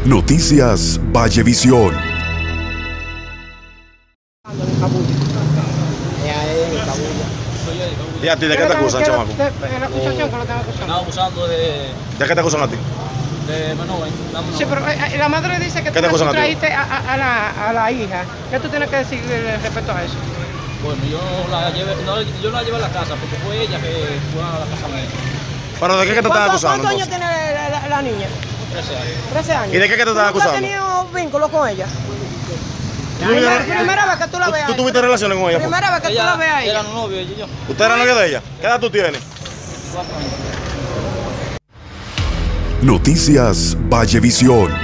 Noticias Vallevisión. ¿Y a ti de qué te acusan, chamaco? La acusación que lo están acusando. Estamos acusando ¿De qué te acusan a ti? de menor. Sí, pero la madre dice que ¿Qué te tú acusan a ti? trajiste a la hija. ¿Qué tú tienes que decir respecto a eso? Bueno, yo la llevé a la casa porque fue ella que fue a la casa mía. ¿Pero de qué te están acusando? ¿Cuántos años entonces? tiene la niña? 13 años. 13 años. ¿Y de qué te están acusando? ¿Tú has tenido vínculo con ella? Primera vez que tú la veas. ¿Tú tuviste relaciones con ella? Primera vez que tú la veas a ella. Eran novios, ella y yo. ¿Usted era novio de ella? ¿Qué edad tú tienes? 4 años. Noticias Vallevisión.